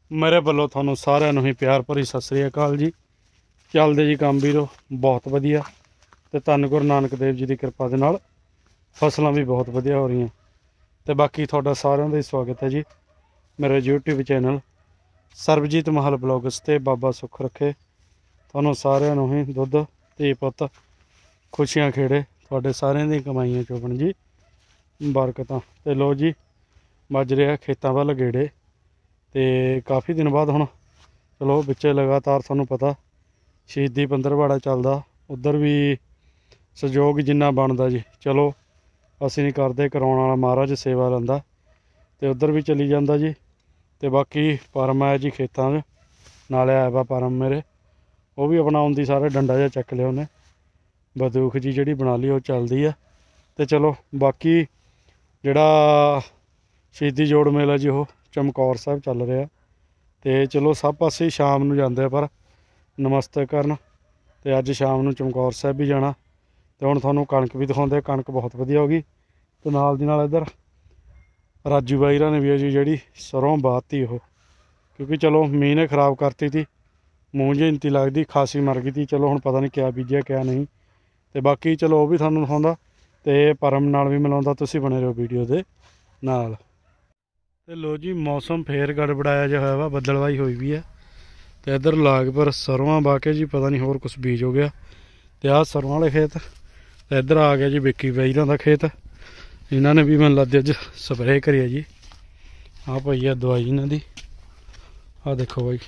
ਮੇਰੇ ਵੱਲੋਂ ਤੁਹਾਨੂੰ ਸਾਰਿਆਂ ਨੂੰ ਹੀ ਪਿਆਰ ਭਰੀ ਸਤਿ ਸ੍ਰੀ ਅਕਾਲ ਜੀ। ਚੱਲਦੇ ਜੀ ਕੰਮ ਵੀਰੋ ਬਹੁਤ ਵਧੀਆ ਤੇ ਧੰਨ ਗੁਰੂ ਨਾਨਕ ਦੇਵ ਜੀ ਦੀ ਕਿਰਪਾ ਦੇ ਨਾਲ ਫਸਲਾਂ ਵੀ ਬਹੁਤ ਵਧੀਆ ਹੋ ਰਹੀਆਂ ਤੇ ਬਾਕੀ ਤੁਹਾਡਾ ਸਾਰਿਆਂ ਦਾ ਹੀ ਸਵਾਗਤ ਹੈ ਜੀ ਮੇਰੇ YouTube ਚੈਨਲ ਸਰਬਜੀਤ ਮਹਲ ਬਲੌਗਸ ਤੇ ਬਾਬਾ ਸੁੱਖ ਰੱਖੇ। ਤੁਹਾਨੂੰ ਸਾਰਿਆਂ ਨੂੰ ਹੀ ਦੁੱਧ ਧੀ ਪੁੱਤ ਖੁਸ਼ੀਆਂ ਖੇੜੇ ਤੁਹਾਡੇ ਸਾਰਿਆਂ ਦੀ ਕਮਾਈਆਂ ਚੋਬਣ ਜੀ ਬਰਕਤਾਂ ਤੇ ਲੋ ਜੀ ਵੱਜ ਰਿਹਾ ਖੇਤਾਂ ਵੱਲ ਗੇੜੇ ਤੇ ਕਾਫੀ ਦਿਨ ਬਾਅਦ ਹੁਣ ਚਲੋ ਵਿੱਚੇ ਲਗਾਤਾਰ ਤੁਹਾਨੂੰ ਪਤਾ ਸ਼ਹੀਦੀ ਪੰਦਰਵਾੜਾ ਚੱਲਦਾ ਉੱਧਰ ਵੀ ਸਹਿਯੋਗ ਜਿੰਨਾ ਬਣਦਾ ਜੀ ਚਲੋ ਅਸੀਂ ਨਹੀਂ ਕਰਦੇ ਕਰਾਉਣ ਵਾਲਾ ਮਹਾਰਾਜ ਸੇਵਾ ਲੈਂਦਾ ਤੇ ਉੱਧਰ ਵੀ ਚਲੀ ਜਾਂਦਾ ਜੀ। ਤੇ ਬਾਕੀ ਪਰਮ ਆਇਆ ਜੀ ਖੇਤਾਂ 'ਚ ਨਾਲੇ ਆਇਆ ਵਾ ਪਰਮ ਮੇਰੇ ਉਹ ਵੀ ਆਪਣਾ ਆਉਂਦੀ ਸਾਰੇ ਡੰਡਾ ਜਿਹਾ ਚੱਕ ਲਿਆ ਉਹਨੇ ਬੰਦੂਕ ਜੀ ਜਿਹੜੀ ਬਣਾ ਲਈ ਉਹ ਚੱਲਦੀ ਆ। ਤੇ ਚਲੋ ਬਾਕੀ ਜਿਹੜਾ ਸ਼ਹੀਦੀ ਜੋੜ ਮੇਲਾ ਜੀ ਉਹ ਚਮਕੌਰ ਸਾਹਿਬ ਚੱਲ ਰਿਹਾ ਤੇ ਚਲੋ ਸਭ ਪਾਸੇ ਸ਼ਾਮ ਨੂੰ ਜਾਂਦੇ ਆ ਪਰ ਨਮਸਤੇ ਕਰਨ ਤੇ ਅੱਜ ਸ਼ਾਮ ਨੂੰ ਚਮਕੌਰ ਸਾਹਿਬ ਵੀ ਜਾਣਾ ਤੇ ਹੁਣ ਤੁਹਾਨੂੰ ਕਣਕ ਵੀ ਦਿਖਾਉਂਦੇ। ਕਣਕ ਬਹੁਤ ਵਧੀਆ ਹੋ ਗਈ ਤੇ ਨਾਲ ਦੀ ਨਾਲ ਇੱਧਰ ਰਾਜੂ ਬਾਈਰਾਂ ਨੇ ਵੀ ਜੀ ਜਿਹੜੀ ਸਰੋਂ ਬਾਤੀ ਉਹ ਕਿਉਂਕਿ ਚਲੋ ਮੀਂਹ ਨੇ ਖ਼ਰਾਬ ਕਰਤੀ ਤੀ ਮੂੰਹ ਜਿਹੀ ਲੱਗਦੀ ਖਾਸੀ ਮਰ ਗਈ ਤੀ। ਚਲੋ ਹੁਣ ਪਤਾ ਨਹੀਂ ਕਿਆ ਬੀਜਿਆ ਕਿਆ ਨਹੀਂ ਤੇ ਬਾਕੀ ਚਲੋ ਉਹ ਵੀ ਤੁਹਾਨੂੰ ਦਿਖਾਉਂਦਾ ਤੇ ਪਰਮ ਨਾਲ ਵੀ ਮਿਲਾਉਂਦਾ। ਤੁਸੀਂ ਬਣੇ ਰਹੋ ਵੀਡੀਓ ਦੇ ਨਾਲ। ਤੇ ਲੋ ਜੀ ਮੌਸਮ ਫੇਰ ਗੜਬੜਾਇਆ ਜਿਹਾ ਹੋਇਆ ਵਾ ਬੱਦਲਵਾਈ ਹੋਈ ਵੀ ਹੈ ਤੇ ਇੱਧਰ ਲਾਗ ਪਰ ਸਰੋਂ ਬਾ ਕੇ ਜੀ ਪਤਾ ਨਹੀਂ ਹੋਰ ਕੁਛ ਬੀਜ ਹੋ ਗਿਆ ਤੇ ਆਹ ਸਰੋਂ ਵਾਲੇ ਖੇਤ ਤੇ ਇੱਧਰ ਆ ਗਿਆ ਜੀ ਵਿੱਕੀ ਬਾਈਰਾਂ ਦਾ ਖੇਤ। ਇਹਨਾਂ ਨੇ ਵੀ ਮੈਨੂੰ ਲੱਗਦਾ ਅੱਜ ਸਪਰੇਅ ਕਰੀ ਹੈ ਜੀ। ਆਹ ਪਈ ਆ ਦਵਾਈ ਇਹਨਾਂ ਦੀ ਆਹ ਦੇਖੋ ਬਾਈ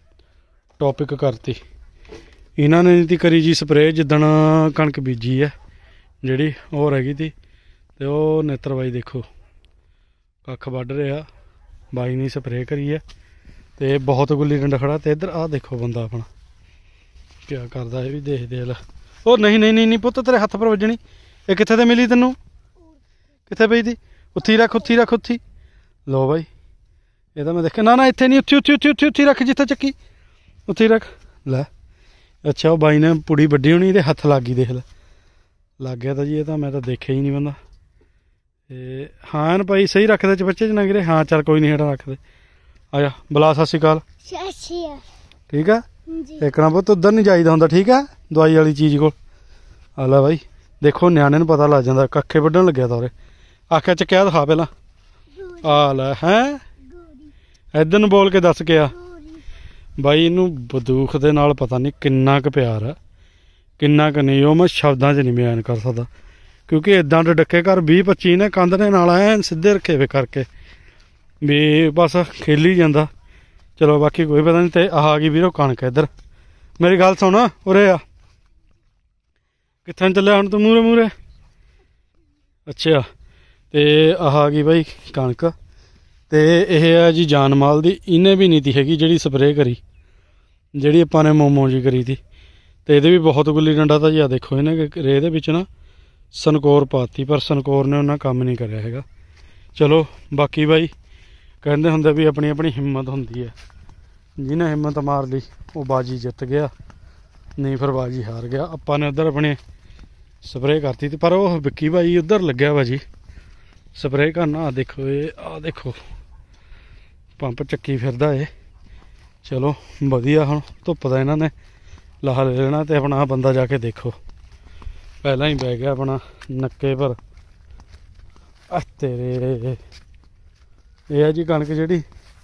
ਟੌਪਿਕ ਕਰਤੀ ਇਹਨਾਂ ਨੇ ਤੀ ਕਰੀ ਜੀ ਸਪਰੇਅ ਜਿੱਦਣ ਕਣਕ ਬੀਜੀ ਹੈ ਜਿਹੜੀ ਉਹ ਰਹਿ ਗਈ ਤੀ ਤੇ ਉਹ ਨੇਤਰ ਬਾਈ ਦੇਖੋ ਕੱਖ ਵੱਢ ਰਿਹਾ ਬਾਈ ਨੇ ਸਪਰੇਅ ਕਰੀ ਹੈ ਤੇ ਬਹੁਤ ਗੁੱਲੀ ਡੰਡਾ ਖੜਾ ਤੇ ਇੱਧਰ ਆਹ ਦੇਖੋ ਬੰਦਾ ਆਪਣਾ ਕਿਆ ਕਰਦਾ ਇਹ ਵੀ ਦੇਖਦੇ ਲੈ। ਉਹ ਨਹੀਂ ਨਹੀਂ ਨਹੀਂ ਪੁੱਤ ਤੇਰੇ ਹੱਥ ਪਰ ਵੱਜਣੀ ਇਹ ਕਿੱਥੇ ਤੇ ਮਿਲੀ ਤੈਨੂੰ ਕਿੱਥੇ ਪਈ ਤੀ ਉੱਥੀ ਰੱਖ ਉੱਥੀ ਰੱਖ ਉੱਥੀ ਲੋ ਬਾਈ ਇਹ ਤਾਂ ਮੈਂ ਦੇਖਿਆ ਨਾ ਇੱਥੇ ਨਹੀਂ ਉੱਥੀ ਉੱਥੀ ਉੱਥੀ ਉੱਥੀ ਉੱਥੀ ਰੱਖ ਜਿੱਥੇ ਚੱਕੀ ਉੱਥੀ ਰੱਖ ਲੈ। ਅੱਛਾ ਉਹ ਬਾਈ ਨੇ ਪੁੜੀ ਵੱਡੀ ਹੋਣੀ ਇਹਦੇ ਹੱਥ ਲੱਗ ਗਈ ਦੇਖ ਲੈ ਲੱਗ ਗਿਆ ਤਾਂ ਜੀ ਇਹ ਤਾਂ ਮੈਂ ਤਾਂ ਦੇਖਿਆ ਹੀ ਨਹੀਂ ਬੰਦਾ ਤੇ ਹਾਂ ਨਾ ਭਾਈ ਸਹੀ ਰੱਖਦੇ ਚਪੱਚੇ ਚ ਨਾ ਗਿਰੇ। ਹਾਂ ਚੱਲ ਕੋਈ ਨਹੀਂ ਹੇਠਾਂ ਰੱਖਦੇ ਆ ਜਾ ਬੁਲਾ ਸਤਿ ਸ਼੍ਰੀ ਅਕਾਲ ਠੀਕ ਆ ਇੱਕ ਨਾ ਪੁੱਤ ਉੱਧਰ ਨਹੀਂ ਜਾਈਦਾ ਹੁੰਦਾ ਠੀਕ ਆ ਦਵਾਈ ਵਾਲੀ ਚੀਜ਼ ਕੋਲ ਆ ਲੈ ਬਾਈ ਦੇਖੋ ਨਿਆਣੇ ਨੂੰ ਪਤਾ ਲੱਗ ਜਾਂਦਾ ਕੱਖੇ ਵੱਢਣ ਲੱਗਿਆ ਤਾਂ ਉਰੇ ਆਖਿਆ ਚੱਕਿਆ ਦਿਖਾ ਪਹਿਲਾਂ ਆ ਲੈ ਹੈਂ ਇੱਧਰ ਨੂੰ ਬੋਲ ਕੇ ਦੱਸ ਕੇ ਆ ਬਾਈ ਇਹਨੂੰ ਬੰਦੂਕ ਦੇ ਨਾਲ ਪਤਾ ਨਹੀਂ ਕਿੰਨਾ ਕੁ ਪਿਆਰ ਆ ਕਿੰਨਾ ਕੁ ਨਹੀਂ ਉਹ ਮੈਂ ਸ਼ਬਦਾਂ 'ਚ ਨਹੀਂ ਬਿਆਨ ਕਰ ਸਕਦਾ ਕਿਉਂਕਿ ਇੱਦਾਂ ਦੇ ਡੱਕੇ ਘਰ 20-25 ਨੇ ਕੰਧ ਦੇ ਨਾਲ ਐਨ ਸਿੱਧੇ ਰੱਖੇ ਵੇ ਕਰਕੇ ਵੀ ਬਸ ਖੇਲੀ ਜਾਂਦਾ। ਚਲੋ ਬਾਕੀ ਕੋਈ ਪਤਾ ਨਹੀਂ ਤੇ ਆਹ ਆ ਗਈ ਵੀਰੋ ਕਣਕ ਇੱਧਰ ਮੇਰੀ ਗੱਲ ਸੁਣ ਉਰੇ ਆ ਕਿੱਥੇ ਚੱਲਿਆ ਹੁਣ ਤੂੰ ਮੂਹਰੇ ਮੂਹਰੇ ਅੱਛਾ ਤੇ ਆਹ ਆ ਗਈ ਬਾਈ ਕਣਕ ਤੇ ਇਹ ਆ ਜੀ ਜਾਨ ਮਾਲ ਦੀ ਇਹਨੇ ਵੀ ਨਹੀਂ ਤੀ ਹੈਗੀ ਜਿਹੜੀ ਸਪਰੇਅ ਕਰੀ ਜਿਹੜੀ ਆਪਾਂ ਨੇ ਮੋਮੋ ਜੀ ਕਰੀ ਤੀ ਤੇ ਇਹਦੇ ਵੀ ਬਹੁਤ ਗੁੱਲੀ ਡੰਡਾ ਤਾਂ ਜੀ ਆ ਦੇਖੋ ਇਹਨੇ ਰੇਹ ਦੇ ਵਿੱਚ ਨਾ ਸਨਕੋਰ ਪਾਤੀ ਪਰ ਸਨਕੋਰ ਨੇ ਉਹਨਾਂ ਕੰਮ ਨਹੀਂ ਕਰਿਆ ਹੈਗਾ। ਚਲੋ ਬਾਕੀ ਬਾਈ ਕਹਿੰਦੇ ਹੁੰਦੇ ਵੀ ਆਪਣੀ ਆਪਣੀ ਹਿੰਮਤ ਹੁੰਦੀ ਹੈ ਜਿਹਨੇ ਹਿੰਮਤ ਮਾਰ ਲਈ ਉਹ ਬਾਜੀ ਜਿੱਤ ਗਿਆ ਨਹੀਂ ਫਿਰ ਬਾਜੀ ਹਾਰ ਗਿਆ। ਆਪਾਂ ਨੇ ਉੱਧਰ ਆਪਣੇ ਸਪਰੇਅ ਕਰਤੀ ਤੇ ਪਰ ਉਹ ਵਿੱਕੀ ਬਾਈ ਉੱਧਰ ਲੱਗਿਆ ਵਾ ਜੀ ਸਪਰੇਅ ਕਰਨਾ। ਆ ਦੇਖੋ ਇਹ ਆ ਦੇਖੋ ਪੰਪ ਚੱਕੀ ਫਿਰਦਾ ਏ। ਚਲੋ ਵਧੀਆ ਹੁਣ ਧੁੱਪ ਦਾ ਇਹਨਾਂ ਨੇ ਲਾਹਾ ਲੈ ਲੈਣਾ ਤੇ ਆਪਣਾ ਬੰਦਾ ਜਾ ਕੇ ਦੇਖੋ ਪਹਿਲਾਂ ਹੀ ਬਹਿ ਗਿਆ ਆਪਣਾ ਨੱਕੇ ਪਰ ਤੇਰੇ ਇਹ ਹੈ ਜੀ ਕਣਕ ਜਿਹੜੀ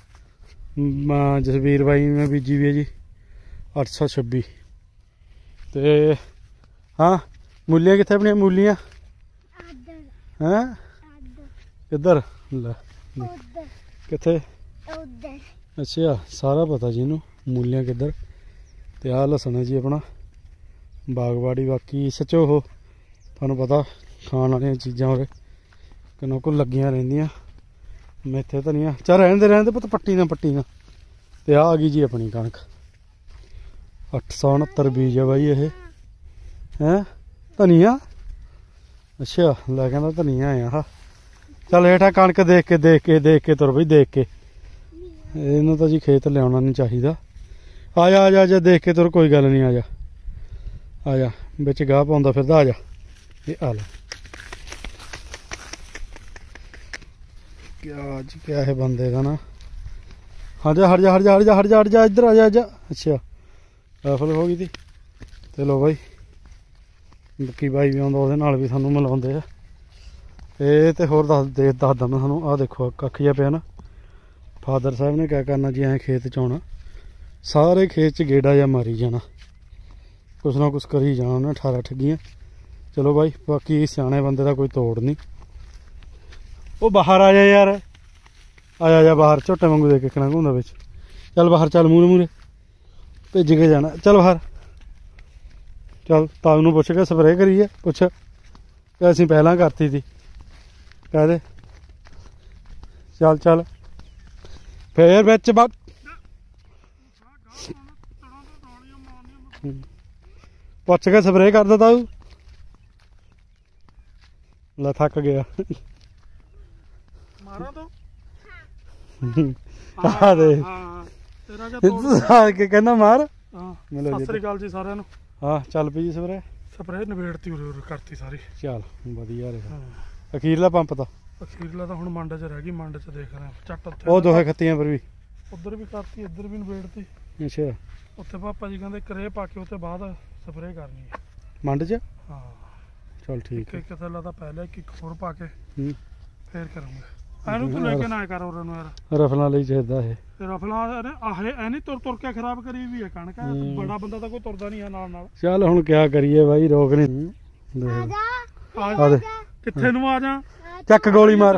ਜਸਵੀਰ ਬਾਈ ਨੇ ਬੀਜੀ ਵੀ ਹੈ ਜੀ 826 ਤੇ ਹਾਂ ਮੂਲੀਆਂ ਕਿੱਥੇ ਆਪਣੀਆਂ ਮੂਲੀਆਂ ਹੈਂ ਕਿੱਧਰ ਲੈ ਕਿੱਥੇ ਅੱਛਾ ਸਾਰਾ ਪਤਾ ਜੀ ਇਹਨੂੰ ਮੂਲੀਆਂ ਕਿੱਧਰ ਤੇ ਆਹ ਲਸਣ ਹੈ ਜੀ ਆਪਣਾ ਬਾਗਬਾੜੀ। ਬਾਕੀ ਸੱਚੋ ਉਹ ਤੁਹਾਨੂੰ ਪਤਾ ਖਾਣ ਵਾਲੀਆਂ ਚੀਜ਼ਾਂ ਉਰੇ ਕਿੰਨਾ ਕੁ ਲੱਗੀਆਂ ਰਹਿੰਦੀਆਂ ਮੇਥੇ ਧਨੀਆ ਚੱਲ ਰਹਿਣ ਦੇ ਪੁੱਤ ਪੱਟੀ ਨਾ ਤੇ ਆਹ ਆ ਗਈ ਜੀ ਆਪਣੀ ਕਣਕ 869 ਬੀਜ ਹੈ ਬਾਈ ਇਹ ਹੈਂ ਧਨੀਆ ਅੱਛਾ ਲੈ ਕਹਿੰਦਾ ਧਨੀਆ ਆ ਚੱਲ ਹੇਠਾਂ ਕਣਕ ਦੇਖ ਕੇ ਤੁਰ ਬਈ ਦੇਖ ਕੇ ਇਹਨੂੰ ਤਾਂ ਜੀ ਖੇਤ ਲਿਆਉਣਾ ਨਹੀਂ ਚਾਹੀਦਾ। ਆ ਜਾ ਦੇਖ ਕੇ ਤੁਰ ਕੋਈ ਗੱਲ ਨਹੀਂ ਆ ਜਾ ਵਿੱਚ ਗਾਹ ਪਾਉਂਦਾ ਫਿਰਦਾ ਆ ਜਾ ਇਹ ਆ ਲੈ ਕਿਆ ਅੱਜ ਕਿਆ ਹੈ ਬੰਦੇ ਦਾ ਨਾ हाँ जा हट जा हट जा हट जा हट जा हट जा इधर आ जा अच्छा राइफल हो गई थी। चलो भाई ਬੱਕੀ ਭਾਈ ਵੀ ਆਉਂਦਾ ਉਹਦੇ ਨਾਲ ਵੀ ਸਾਨੂੰ ਮਿਲਾਉਂਦੇ ਆ। ਇਹ ਤੇ ਹੋਰ ਦੱਸਦਾ ਮੈਂ ਤੁਹਾਨੂੰ ਆਹ ਦੇਖੋ ਕੱਖ ਜਿਹਾ ਪਿਆ ਨਾ ਫਾਦਰ ਸਾਹਿਬ ਨੇ ਕਿਆ ਕਰਨਾ ਜੀ ਐਂ ਖੇਤ 'ਚ ਆਉਣਾ ਸਾਰੇ ਖੇਤ 'ਚ ਗੇੜਾ ਜਿਹਾ ਮਾਰੀ ਜਾਣਾ ਕੁਛ ਨਾ ਕੁਛ ਕਰੀ ਜਾਣਾ ਉਹਨੇ 18 ਠੱਗੀਆਂ। ਚਲੋ ਭਾਈ ਬਾਕੀ ਸਿਆਣੇ ਬੰਦੇ ਦਾ ਕੋਈ ਤੋੜ ਨਹੀਂ। ਉਹ ਬਾਹਰ ਆ ਜਾ ਯਾਰ ਆ ਜਾ ਬਾਹਰ ਝੋਟੇ ਵਾਂਗੂ ਦੇ ਕੇ ਕਿਹਨਾਂ ਘੁੰਮਦਾ ਵਿੱਚ। ਚੱਲ ਬਾਹਰ ਚੱਲ ਮੂਹਰੇ ਮੂਹਰੇ ਭੇਜ ਕੇ ਜਾਣਾ। ਚੱਲ ਬਾਹਰ ਚੱਲ ਤਾਊ ਨੂੰ ਪੁੱਛ ਕੇ ਸਪਰੇਅ ਕਰੀਏ ਪੁੱਛ ਕਿ ਅਸੀਂ ਪਹਿਲਾਂ ਕਰਤੀ ਸੀ ਕਹਿ ਦੇ। ਚੱਲ ਚੱਲ ਫੇਰ ਵਿੱਚ ਬਾਤ ਪੁੱਛ ਕੇ ਸਪਰੇਅ ਕਰ ਦਿੱਤਾ ਤਾਊ ਲੈ ਥੱਕ ਗਿਆ ਮਾਰਾਂ ਤੂੰ ਆ ਦੇ ਤੇਰਾ ਕਿਆ ਤੋੜ ਕੇ ਕਹਿੰਦਾ ਮਾਰ। ਸਤਿ ਸ੍ਰੀ ਅਕਾਲ ਜੀ ਸਾਰਿਆਂ ਨੂੰ। ਹਾਂ ਚੱਲ ਪਈ ਜੀ ਸਪਰੇਅ ਨਵੇੜਤੀ ਉਰੇ ਕਰਤੀ ਸਾਰੀ। ਚੱਲ ਵਧੀਆ ਰਿਹਾ ਅਖੀਰਲਾ ਪੰਪ ਤਾਂ ਅਖੀਰਲਾ ਤਾਂ ਹੁਣ ਮੰਡ 'ਚ ਰਹਿ ਗਈ ਮੰਡ 'ਚ ਦੇਖ ਰਹੇ ਚੱਟ ਉੱਥੇ ਉਹ ਦੋਹੇ ਖੱਤੀਆਂ ਪਰ ਵੀ ਉੱਧਰ ਵੀ ਕਰਤੀ ਇੱਧਰ ਵੀ ਨਵੇੜਤੀ। ਅੱਛਾ ਉੱਥੇ ਪਾਪਾ ਜੀ ਕਹਿੰਦੇ ਕਰੇ ਪਾ ਕੇ ਉੱਥੇ ਬਾਅਦ ਸਪਰੇਅ ਕਰਨੀ ਹੈ ਮੰਡ 'ਚ। ਹਾਂ ਚੱਲ ਠੀਕ ਹੈ। ਇੱਕ ਥੱਲਾ ਤਾਂ ਪਹਿਲਾਂ ਇੱਕ ਹੋਰ ਪਾ ਕੇ ਫੇਰ ਕਰੂੰਗਾ ਇਹਨੂੰ ਤੂੰ ਲੈ ਕੇ ਨਾ ਕਰ ਉਹਨਾਂ ਨੂੰ ਯਾਰ ਰਫਲਾਂ ਲਈ ਚਾਹੀਦਾ ਇਹ ਰਫਲਾਂ ਆਹ ਐ ਤੁਰ ਤੁਰ ਕੇ ਖਰਾਬ ਕਰੀ ਵੀ ਹੈ ਕਣਕ ਬੜਾ ਬੰਦਾ ਤਾਂ ਕੋਈ ਤੁਰਦਾ ਨਹੀਂ ਹੈ ਨਾਲ ਨਾਲ। ਚੱਲ ਹੁਣ ਕਿਆ ਕਰੀਏ ਬਾਈ ਰੋਕ ਨਹੀਂ ਆ ਦੇ ਕਿੱਥੇ ਨੂੰ ਆ ਜਾ ਚੱਕ ਗੋਲੀ ਮਾਰ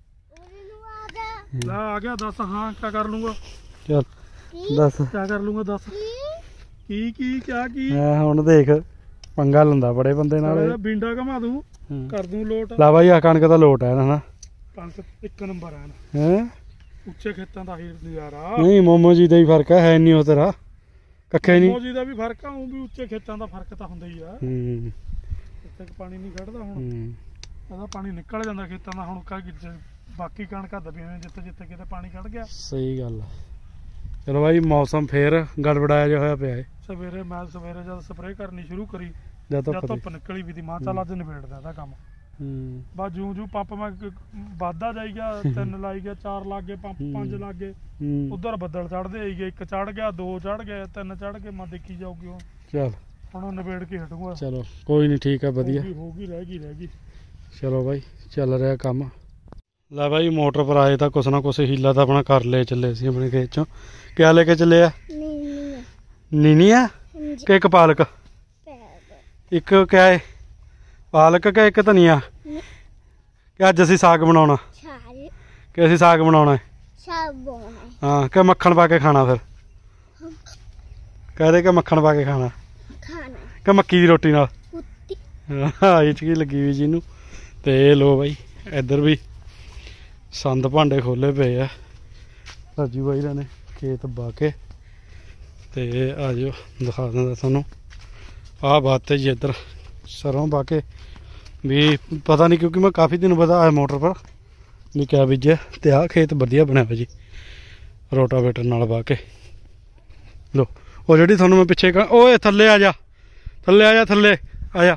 ਲੈ ਆ ਗਿਆ ਦੱਸ ਹਾਂ ਕਿਆ ਕਰ ਲੂੰਗਾ। ਚੱਲ ਦੱਸ ਕਿਆ ਕਰ ਲੂੰਗਾ ਦੱਸ ਕੀ ਕੀ ਕਿਆ ਕੀ ਹੁਣ ਦੇਖ ਪੰਗਾ ਲੈਂਦਾ ਬੜੇ ਬੰਦੇ ਨਾਲ ਬਿੰਡਾ ਘਮਾ ਦੂੰ ਕਰ ਦੂੰ ਲੋਟ। ਲਾ ਬਾਈ ਆ ਕਣਕ ਦਾ ਲੋਟ ਹੈ ਨਾ ਕਣਕ ਇੱਕ ਨੰਬਰ ਹੈ ਉੱਚੇ ਖੇਤਾਂ ਦਾ ਹੀ ਨਜ਼ਾਰਾ। ਨਹੀਂ ਮੋਮੋ ਜੀ ਦਾ ਹੀ ਫਰਕ ਹੈ ਨਹੀਂ ਉਹ ਤੇਰਾ ਕੱਖੇ ਨਹੀਂ ਮੋਮੋ ਜੀ ਦਾ ਵੀ ਫਰਕ ਆ ਉਹ ਵੀ ਉੱਚੇ ਖੇਤਾਂ ਦਾ ਫਰਕ ਤਾਂ ਹੁੰਦਾ ਹੀ ਆ। ਇੱਥੇ ਪਾਣੀ ਨਹੀਂ ਖੜਦਾ ਹੁਣ ਇਹਦਾ ਪਾਣੀ ਨਿਕਲ ਜਾਂਦਾ ਖੇਤਾਂ ਦਾ ਹੁਣ ਬਾਕੀ ਕਣਕਾਂ ਦਬੀਆਂ ਜਿੱਥੇ ਜਿੱਥੇ ਕਿਤੇ ਪਾਣੀ ਖੜ ਗਿਆ। ਸਹੀ ਗੱਲ ਆ। ਚਲੋ ਭਾਈ ਮੌਸਮ ਫੇਰ ਗੜਬੜਾਇਆ ਜਿਹਾ ਹੋਇਆ ਪਿਆ ਸਵੇਰੇ ਮੈਂ ਜਦ ਸਪਰੇਅ ਕਰਨੀ ਸ਼ੁਰੂ ਕਰੀ ਜਦ ਧੁੱਪ ਨਿਕਲੀ ਵੀ ਦੀ ਮਾਂ ਚੱਲ ਅੱਜ ਨਿਬੇੜਦਾ ਇਹਦਾ ਕੰਮ। ਬਸ ਜੂ ਪੰਪ ਮੈਂ ਵੱਧਦਾ ਜਾਈ ਗਿਆ 3 ਲਾਈ ਗਿਆ 4 ਲੱਗ ਗਏ ਪੰਪ 5 ਲੱਗ ਗਏ ਉਧਰ ਬੱਦਲ ਚੜਦੇ ਆਈ ਗਏ 1 ਚੜ ਗਿਆ 2 ਚੜ ਗਏ 3 ਚੜ ਕੇ ਮੈਂ ਦੇਖੀ ਜਾਊਗੀ ਹੁਣ। ਚੱਲ ਹੁਣ ਨਿਬੇੜ ਕੇ ਹਟੂਗਾ। ਚਲੋ ਕੋਈ ਨਹੀਂ ਠੀਕ ਆ ਵਧੀਆ ਹੋ ਗਈ ਰਹਿ ਗਈ। ਚਲੋ ਬਾਈ ਚੱਲ ਰਿਹਾ ਕੰਮ। ਲੈ ਬਾਈ ਮੋਟਰ ਪਰ ਆਏ ਤਾਂ ਕੁਛ ਨਾ ਕੁਛ ਹੀਲਾ ਤਾਂ ਆਪਣਾ ਕਰ ਲੈ ਚੱਲੇ ਸੀ ਆਪਣੇ ਖੇਤ ਚੋਂ। ਕਿਆ ਲੈ ਕੇ ਚੱਲੇ ਆ ਨੀਨੀ ਆ ਕਿ ਇੱਕ ਪਾਲਕ ਇੱਕ ਕਿਆ ਹੈ ਪਾਲਕ ਕਿ ਇੱਕ ਧਨੀਆ ਕਿ ਅੱਜ ਅਸੀਂ ਸਾਗ ਬਣਾਉਣਾ ਕਿ ਅਸੀਂ ਸਾਗ ਬਣਾਉਣਾ ਹਾਂ ਕਿ ਮੱਖਣ ਪਾ ਕੇ ਖਾਣਾ ਫਿਰ ਕਹਦੇ ਕਿ ਮੱਖਣ ਪਾ ਕੇ ਖਾਣਾ ਕਿ ਮੱਕੀ ਦੀ ਰੋਟੀ ਨਾਲ ਹਾਂ ਇਹ 'ਚ ਕੀ ਲੱਗੀ ਵੀ ਜੀ ਇਹਨੂੰ। ਤੇ ਲੋ ਬਾਈ ਇੱਧਰ ਵੀ ਸੰਦ ਭਾਂਡੇ ਖੋਲੇ ਪਏ ਆ ਰਾਜੂ ਬਾਈ ਨੇ ਖੇਤ ਬਾ ਕੇ ਤੇ ਆ ਜਾਓ ਦਿਖਾ ਦਿੰਦਾ ਤੁਹਾਨੂੰ ਆਹ ਬਾਤ ਹੈ ਜੀ। ਇੱਧਰ ਸਰੋਂ ਪਾ ਕੇ ਵੀ ਪਤਾ ਨਹੀਂ ਕਿਉਂਕਿ ਮੈਂ ਕਾਫੀ ਦਿਨ ਬਾਅਦ ਆਇਆ ਮੋਟਰ ਪਰ ਨਹੀਂ ਕਿਆ ਬੀਜਿਆ ਤੇ ਆਹ ਖੇਤ ਵਧੀਆ ਬਣਿਆ ਹੋਇਆ ਜੀ ਰੋਟਾਵੇਟਰ ਨਾਲ ਪਾ ਕੇ। ਲੋ ਉਹ ਜਿਹੜੀ ਤੁਹਾਨੂੰ ਮੈਂ ਪਿੱਛੇ ਓਏ ਥੱਲੇ ਆ ਜਾ ਥੱਲੇ ਆ ਜਾ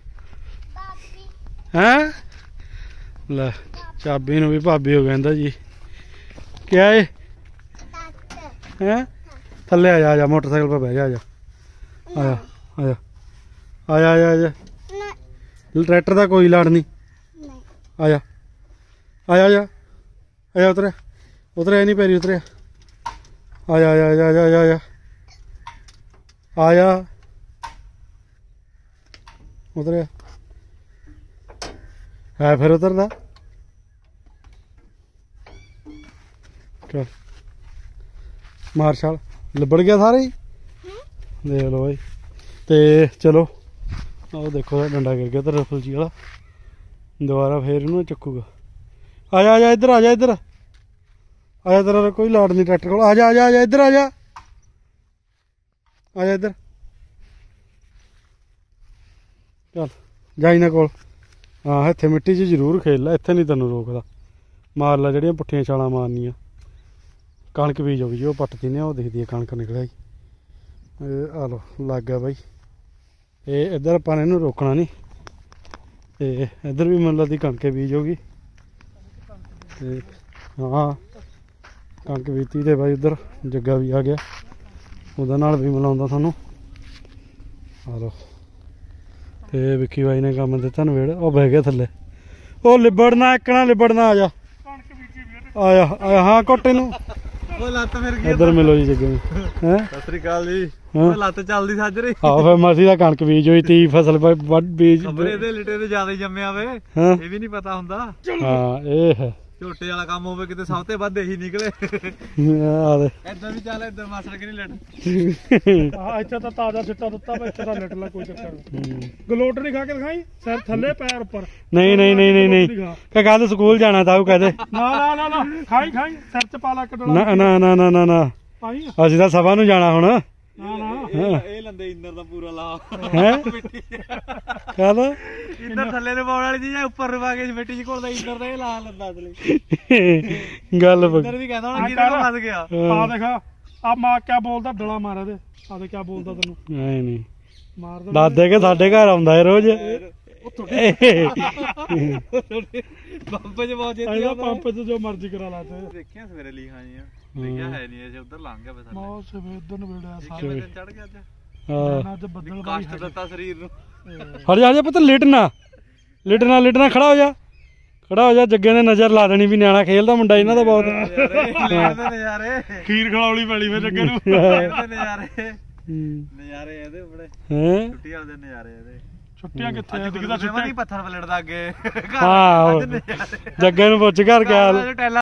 ਹੈਂ ਲੈ ਚਾਬੀ ਨੂੰ ਵੀ ਭਾਬੀ ਹੋ ਕਹਿੰਦਾ ਜੀ ਕਿਆ ਏ ਹੈਂ ਥੱਲੇ ਆ ਜਾ ਮੋਟਰਸਾਈਕਲ ਪਰ ਬਹਿ ਜਾ ਆ ਜਾ ਟਰੈਕਟਰ ਦਾ ਕੋਈ ਲੜ ਨਹੀਂ ਆ ਜਾ ਉਤਰਿਆ ਨਹੀਂ ਪੈਰੀ ਉਤਰਿਆ ਆ ਜਾ ਉਤਰਿਆ ਹੈ ਫਿਰ ਉਤਰਦਾ। ਚੱਲ ਮਾਰਸ਼ਲ ਲਿਬੜ ਗਿਆ ਸਾਰੇ ਹੀ ਦੇਖ ਲਓ ਬਾਈ। ਤੇ ਚਲੋ ਉਹ ਦੇਖੋ ਡੰਡਾ ਗਿਰ ਗਿਆ ਤਾਂ ਰਫਲ ਜੀ ਵਾਲਾ ਦੁਬਾਰਾ ਫੇਰ ਇਹਨੂੰ ਚੱਕੂਗਾ। ਆ ਜਾ ਇੱਧਰ ਆ ਜਾ ਤੇਰਾ ਕੋਈ ਲਾੜ ਨਹੀਂ ਟਰੈਕਟਰ ਕੋਲ। ਆ ਜਾ ਇੱਧਰ ਆ ਜਾ ਇੱਧਰ ਚੱਲ ਜਾ ਇਹਨਾਂ ਕੋਲ। ਹਾਂ ਇੱਥੇ ਮਿੱਟੀ 'ਚ ਜ਼ਰੂਰ ਖੇਲ ਲੈ ਇੱਥੇ ਨਹੀਂ ਤੈਨੂੰ ਰੋਕਦਾ ਮਾਰ ਲੈ ਜਿਹੜੀਆਂ ਪੁੱਠੀਆਂ ਛਾਲਾਂ ਮਾਰਨੀਆਂ। ਕਣਕ ਬੀਜ ਹੋ ਗਈ ਜੀ ਉਹ ਪੱਟਦੀ ਨੇ ਉਹ ਦਿਖਦੀ ਹੈ ਕਣਕ ਨਿਕਲਿਆ ਜੀ। ਆ ਲੋ ਲੱਗ ਗਿਆ ਬਾਈ ਇਹ ਇੱਧਰ ਆਪਾਂ ਨੇ ਇਹਨੂੰ ਰੋਕਣਾ ਨਹੀਂ ਤੇ ਇੱਧਰ ਵੀ ਮੈਨੂੰ ਲੱਗਦੀ ਕਣਕ ਬੀਜ ਹੋ ਗਈ ਤੇ ਹਾਂ ਕਣਕ ਬੀਤੀ ਤੇ ਬਾਈ ਉਧਰ ਜੱਗਾ ਵੀ ਆ ਗਿਆ, ਉਹਦੇ ਨਾਲ ਵੀ ਮਿਲਾਉਂਦਾ ਤੁਹਾਨੂੰ। ਆ ਲੋ ਤੇ ਵਿੱਕੀ ਬਾਈ ਨੇ ਕੰਮ ਦਿੱਤਾ ਨਵੇੜ, ਉਹ ਬਹਿ ਗਿਆ ਥੱਲੇ। ਉਹ ਲਿਬੜਨਾ ਇੱਕਣਾ ਲਿਬੜਨਾ, ਆ ਜਾ ਆਇਆ ਆਇਆ। ਹਾਂ ਕੋਟੇ ਨੂੰ ਉਹ ਲੱਤ ਫਿਰ ਗਈ ਇੱਧਰ ਮਿਲੋ ਜੀ ਜੱਗੇ ਨੂੰ। ਹੈ ਸਤਿ ਸ੍ਰੀ ਅਕਾਲ ਜੀ। ਉਹ ਲੱਤ ਚੱਲਦੀ ਸੱਜ ਰਹੀ। ਆਹੋ ਫਿਰ ਮਸੀ ਦਾ ਕਣਕ ਬੀਜ ਹੋਈ ਤੀ, ਫਸਲ ਵੱਢ ਬੀਜ। ਖਬਰੇ ਦੇ ਲਿਟੇ ਤੇ ਜ਼ਿਆਦਾ ਹੀ ਜੰਮਿਆ ਵੇ, ਹਾਂ ਇਹ ਵੀ ਨਹੀਂ ਪਤਾ ਹੁੰਦਾ। ਹਾਂ ਇਹ ਹੈ ਝੋਟੇ ਵਾਲਾ ਕੰਮ ਹੋਵੇ ਕਿਤੇ ਸਭ ਤੋਂ ਵੱਧ ਇਹੀ ਨਿਕਲੇ। ਆ ਦੇ ਇੱਧਰ ਵੀ ਚੱਲ, ਇੱਧਰ ਮਾਸੜ ਕਿ ਨਹੀਂ ਲੜ। ਹਾਂ ਇੱਥੇ ਤਾਂ ਤਾਜ਼ਾ ਸਿੱਟਾ ਦਿੱਤਾ ਵਾ, ਇੱਥੇ ਤਾਂ ਲਿਟ ਲੈ, ਕੋਈ ਚੱਕਰ ਨਹੀਂ। ਗਲੋਟ ਨਹੀਂ ਖਾ ਕੇ ਦਿਖਾਈ, ਸਿਰ ਥੱਲੇ ਪੈਰ ਉੱਪਰ। ਨਹੀਂ ਨਹੀਂ ਨਹੀਂ ਨਹੀਂ ਨਹੀਂ ਕਹ ਕੱਲ ਸਕੂਲ ਜਾਣਾ ਤਾਂ ਉਹ ਕਹਦੇ ਨਾ ਨਾ ਨਾ ਨਾ ਖਾਈ ਖਾਈ, ਸਿਰ ਚ ਪਾ ਲਾ ਕੇ ਡੋਲਾ। ਨਾ ਨਾ ਨਾ ਨਾ ਨਾ ਨਾ ਭਾਈ ਅਸੀਂ ਤਾਂ ਸਭਾ ਨੂੰ ਜਾਣਾ ਹੁਣ। ਨਾ ਨਾ ਇਹ ਲੰਦੇ ਇੰਦਰ ਦਾ ਪੂਰਾ ਲਾ ਹੈ ਕੱਲ ਇੰਦਰ ਥੱਲੇ ਨੂੰ ਪਾਉਣ ਵਾਲੀ ਚੀਜ਼ ਆ, ਉੱਪਰ ਨੂੰ ਪਾ ਕੇ ਮਿੱਟੀ ਚ ਘੋਲਦਾ ਇੰਦਰ ਦਾ ਇਹ ਲਾ ਲੰਦਾ ਅਸਲੀ। ਗੱਲ ਇੰਦਰ ਵੀ ਕਹਿੰਦਾ ਹੁਣ ਕਿਹਦਾ ਫਸ ਗਿਆ। ਆ ਦੇਖ ਆ ਮਾਂ ਕਿਆ ਬੋਲਦਾ, ਡਲਾ ਮਾਰਿਆ ਦੇ। ਆ ਦੇ ਕਿਆ ਬੋਲਦਾ ਤੈਨੂੰ, ਨਹੀਂ ਨਹੀਂ ਮਾਰ ਦੇ। ਦਾਦੇ ਕੇ ਸਾਡੇ ਘਰ ਆਉਂਦਾ ਹੈ ਰੋਜ਼। ਪੰਪ ਚ ਬਹੁਤ ਜੇਤੀ ਇਹਦਾ ਪੰਪ ਚ ਜੋ ਮਰਜ਼ੀ ਕਰਾ ਲਾ ਤੇ। ਦੇਖਿਆ ਸਵੇਰੇ ਲਿਖਾਂ ਜੀ ਲਿਖਿਆ ਹੈ ਨਹੀਂ ਇਹ ਉਧਰ ਲੰਘ ਗਿਆ ਬਸ। ਮੌਤ ਸਵੇਰ ਨੂੰ ਵੇੜਿਆ ਕਿਵੇਂ ਦਿਨ ਚੜ ਗਿਆ ਅੱਜ। ਹਾਂ ਅੱਜ ਬੱਦਲ ਬਾਈ ਕਾਸ਼ਟ ਦਿੱਤਾ ਸਰੀਰ ਨੂੰ। ਹਟ ਜਾ ਜਾ ਪੁੱਤ, ਲਿਟਣਾ ਲਿਟਣਾ ਲਿਟਣਾ, ਖੜਾ ਹੋ ਜਾ ਖੜਾ ਹੋ ਜਾ। ਜੱਗੇ ਨੇ ਨਜ਼ਰ ਲਾ ਦੇਣੀ ਵੀ ਨਿਆਣਾ ਖੇਲਦਾ ਮੁੰਡਾ ਇਹਨਾਂ ਦਾ ਬਹੁਤ। ਲੈਣ ਦੇ ਨਜ਼ਾਰੇ, ਖੀਰ ਖਲਾਉਣੀ ਪੈਣੀ ਫੇ ਜੱਗੇ ਨੂੰ। ਲੈਣ ਦੇ ਨਜ਼ਾਰੇ, ਨਜ਼ਾਰੇ ਇਹਦੇ ਬੜੇ। ਹੈ ਛੁੱਟੀ ਵਾਲੇ ਦਿਨ ਨਜ਼ਾਰੇ ਇਹਦੇ। ਛੁੱਟੀਆਂ ਕਿੱਥੇ ਆ, ਅੱਜ ਦਿਖਦਾ ਨਹੀਂ ਪੱਥਰ ਪਲੜਦਾ ਅੱਗੇ। ਹਾਂ ਜੱਗੇ ਨੂੰ ਪੁੱਛ ਘਰ ਗਿਆ।